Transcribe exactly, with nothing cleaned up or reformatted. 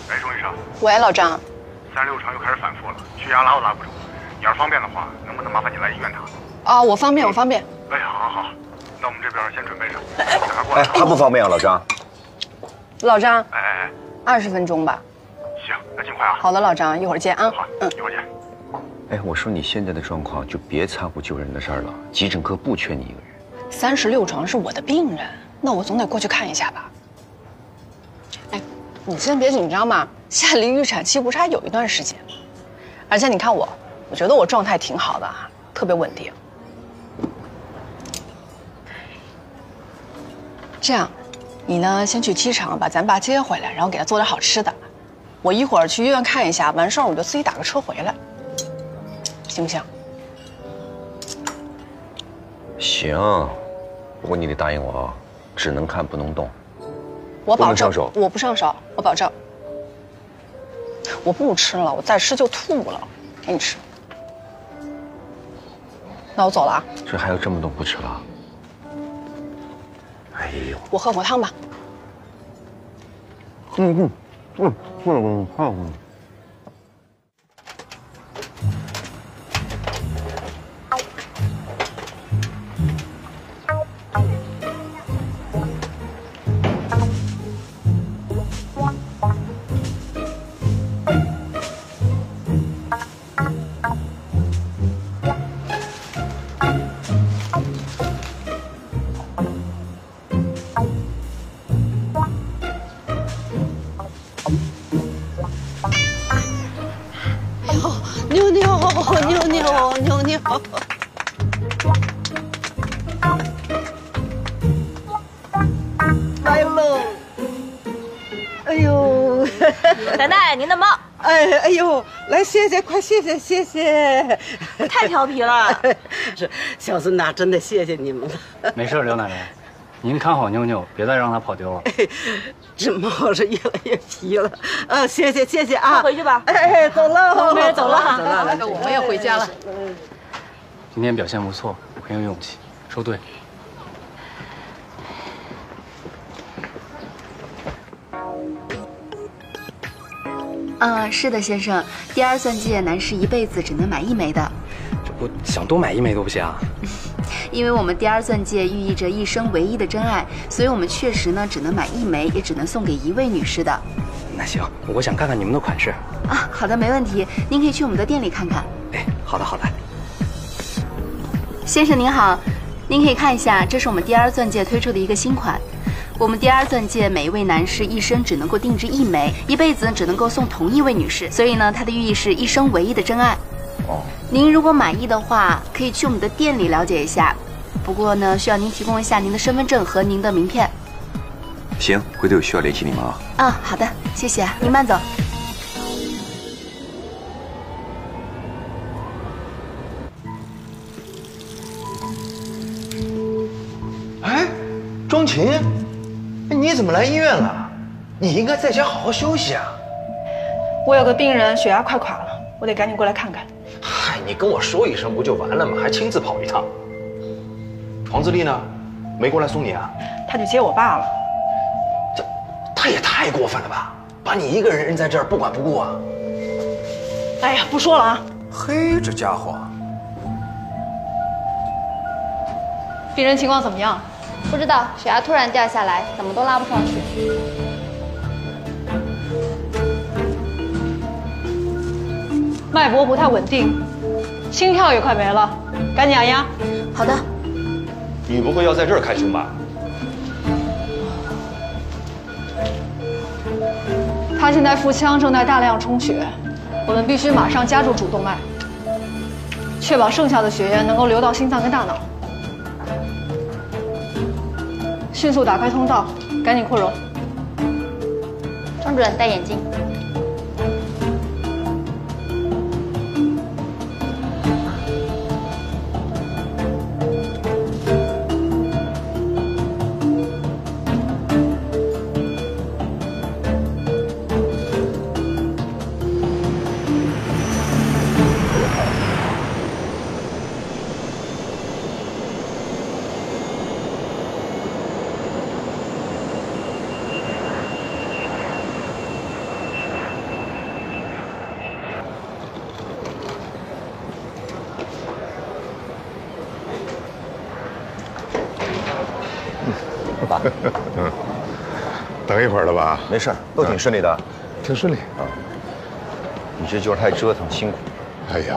喂，钟医生。 喂，老张。 三十六床又开始反复了，血压拉都拉不住。你要是方便的话，能不能麻烦你来医院查？ 啊，我方便，我方便。 哎，好好好，那我们这边先准备着，等他过来。 哎，他不方便啊，老张。 老张。 哎哎哎， 二十分钟吧。 行，那尽快啊。 好的，老张，一会儿见啊。 好，嗯，一会儿见。 哎，我说你现在的状况就别掺和救人的事儿了，急诊科不缺你一个人。 三十六床是我的病人，那我总得过去看一下吧。哎，你先别紧张嘛，现在离预产期不是还有一段时间吗？而且你看我，我觉得我状态挺好的啊，特别稳定。这样，你呢先去机场把咱爸接回来，然后给他做点好吃的。我一会儿去医院看一下，完事儿我就自己打个车回来，行不行？ 行，不过你得答应我啊，只能看不能动。 我保证， 不能上手。 我不上手，我保证。我不吃了，我再吃就吐了。给你吃。那我走了啊。 这还有这么多不吃了？哎呦， 我喝口汤吧。 嗯嗯嗯嗯嗯。 妞妞，妞妞，妞妞。来喽！哎呦， 奶奶，您的猫。 哎哎呦，来谢谢，快谢谢谢谢！ 太调皮了。 是小孙呐，真的谢谢你们了。 没事，刘奶奶，您看好妞妞，别再让她跑丢了。 这猫是越来越皮了。啊，谢谢谢谢啊！ 快回去吧。 哎哎，走了， 没人走了， 走了， 那我们也回家了。 今天表现不错，很有勇气，说对。 啊，是的，先生，第二钻戒男士一辈子只能买一枚的。 这不想多买一枚都不行啊？ 因为我们第二钻戒寓意着一生唯一的真爱，所以我们确实呢只能买一枚，也只能送给一位女士的。 那行，我想看看你们的款式。 啊，好的，没问题，您可以去我们的店里看看。 哎，好的好的。 先生您好，您可以看一下，这是我们第二钻戒推出的一个新款。我们第二钻戒每一位男士一生只能够定制一枚，一辈子只能够送同一位女士，所以呢，它的寓意是一生唯一的真爱。 哦， 您如果满意的话，可以去我们的店里了解一下。不过呢，需要您提供一下您的身份证和您的名片。 行，回头有需要联系你们啊。 啊，好的，谢谢，您慢走。 哎，钟情，你怎么来医院了？你应该在家好好休息啊。 我有个病人血压快垮了，我得赶紧过来看看。 嗨，你跟我说一声不就完了吗？还亲自跑一趟。黄自立呢？没过来送你啊？ 他去接我爸了。 这，他也太过分了吧！把你一个人扔在这儿不管不顾啊！ 哎呀，不说了啊。 嘿，这家伙。 病人情况怎么样？ 不知道，血压突然掉下来，怎么都拉不上去。 脉搏不太稳定，心跳也快没了，赶紧按压。 好的。 你不会要在这儿开胸吧？ 他现在腹腔正在大量充血，我们必须马上加注主动脉，确保剩下的血液能够流到心脏跟大脑。迅速打开通道，赶紧扩容。 张主任戴眼镜。 爸。 嗯，等一会儿了吧？ 没事，都挺顺利的。 挺顺利啊。你这就是太折腾辛苦。 哎呀，